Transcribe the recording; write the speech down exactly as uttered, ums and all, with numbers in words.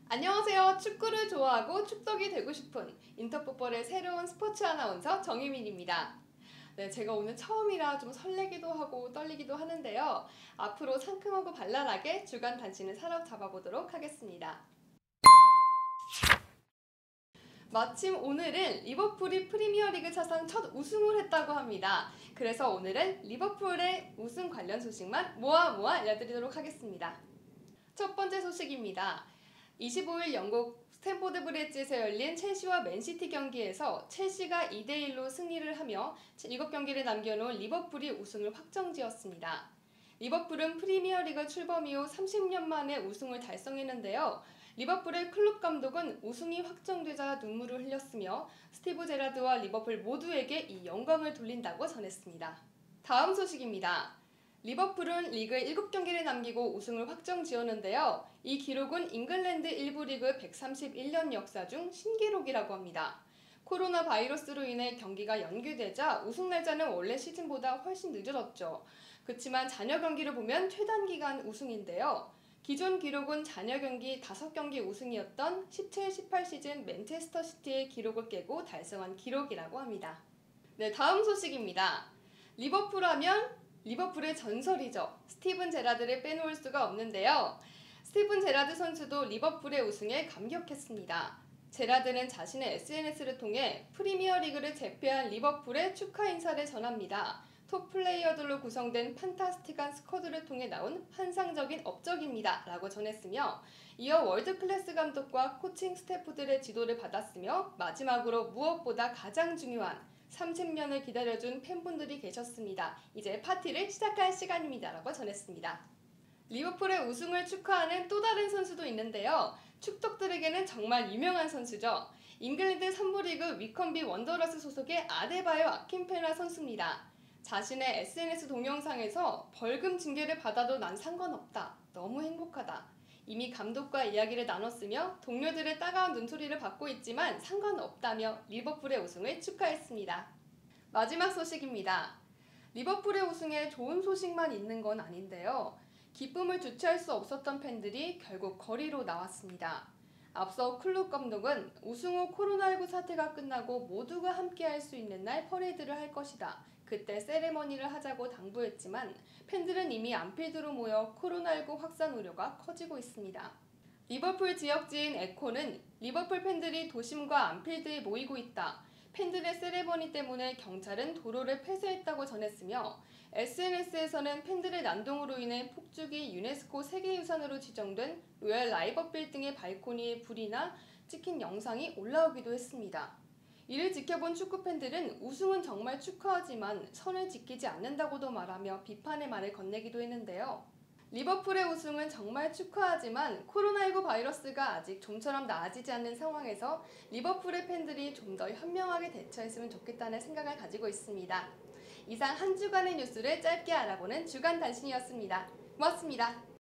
안녕하세요. 축구를 좋아하고 축덕이 되고 싶은 인터풋볼의 새로운 스포츠 아나운서 정유민입니다. 네, 제가 오늘 처음이라 좀 설레기도 하고 떨리기도 하는데요. 앞으로 상큼하고 발랄하게 주간 단신을 사로잡아 보도록 하겠습니다. 마침 오늘은 리버풀이 프리미어리그 사상 첫 우승을 했다고 합니다. 그래서 오늘은 리버풀의 우승 관련 소식만 모아 모아 알려드리도록 하겠습니다. 첫 번째 소식입니다. 이십오일 영국 스탠포드 브리지에서 열린 첼시와 맨시티 경기에서 첼시가 이 대 일로 승리를 하며 일곱 경기를 남겨놓은 리버풀이 우승을 확정지었습니다. 리버풀은 프리미어리그 출범 이후 삼십 년 만에 우승을 달성했는데요. 리버풀의 클롭 감독은 우승이 확정되자 눈물을 흘렸으며 스티브 제라드와 리버풀 모두에게 이 영광을 돌린다고 전했습니다. 다음 소식입니다. 리버풀은 리그 일곱 경기를 남기고 우승을 확정지었는데요. 이 기록은 잉글랜드 일 부 리그 백삼십일 년 역사 중 신기록이라고 합니다. 코로나 바이러스로 인해 경기가 연기되자 우승 날짜는 원래 시즌보다 훨씬 늦어졌죠. 그렇지만 잔여 경기를 보면 최단 기간 우승인데요. 기존 기록은 잔여 경기 다섯 경기 우승이었던 십칠 십팔 시즌 맨체스터 시티의 기록을 깨고 달성한 기록이라고 합니다. 네, 다음 소식입니다. 리버풀 하면 리버풀의 전설이죠. 스티븐 제라드를 빼놓을 수가 없는데요. 스티븐 제라드 선수도 리버풀의 우승에 감격했습니다. 제라드는 자신의 에스엔에스를 통해 프리미어리그를 제패한 리버풀의 축하 인사를 전합니다. 톱 플레이어들로 구성된 판타스틱한 스쿼드를 통해 나온 환상적인 업적입니다. 라고 전했으며 이어 월드클래스 감독과 코칭 스태프들의 지도를 받았으며 마지막으로 무엇보다 가장 중요한 삼십 년을 기다려준 팬분들이 계셨습니다. 이제 파티를 시작할 시간입니다. 라고 전했습니다. 리버풀의 우승을 축하하는 또 다른 선수도 있는데요. 축덕들에게는 정말 유명한 선수죠. 잉글랜드 삼 부 리그 위컴비 원더러스 소속의 아데바요 아킨페나 선수입니다. 자신의 에스엔에스 동영상에서 벌금 징계를 받아도 난 상관없다. 너무 행복하다. 이미 감독과 이야기를 나눴으며 동료들의 따가운 눈소리를 받고 있지만 상관없다며 리버풀의 우승을 축하했습니다. 마지막 소식입니다. 리버풀의 우승에 좋은 소식만 있는 건 아닌데요. 기쁨을 주체할 수 없었던 팬들이 결국 거리로 나왔습니다. 앞서 클롭 감독은 우승 후 코로나십구 사태가 끝나고 모두가 함께할 수 있는 날 퍼레이드를 할 것이다. 그때 세레머니를 하자고 당부했지만 팬들은 이미 안필드로 모여 코로나십구 확산 우려가 커지고 있습니다. 리버풀 지역지인 에코는 리버풀 팬들이 도심과 안필드에 모이고 있다. 팬들의 세레머니 때문에 경찰은 도로를 폐쇄했다고 전했으며 에스엔에스에서는 팬들의 난동으로 인해 폭죽이 유네스코 세계유산으로 지정된 로얄 라이버 빌딩의 발코니에 불이 나 찍힌 영상이 올라오기도 했습니다. 이를 지켜본 축구팬들은 우승은 정말 축하하지만 선을 지키지 않는다고도 말하며 비판의 말을 건네기도 했는데요. 리버풀의 우승은 정말 축하하지만 코로나십구 바이러스가 아직 좀처럼 나아지지 않는 상황에서 리버풀의 팬들이 좀 더 현명하게 대처했으면 좋겠다는 생각을 가지고 있습니다. 이상 한 주간의 뉴스를 짧게 알아보는 주간 단신이었습니다. 고맙습니다.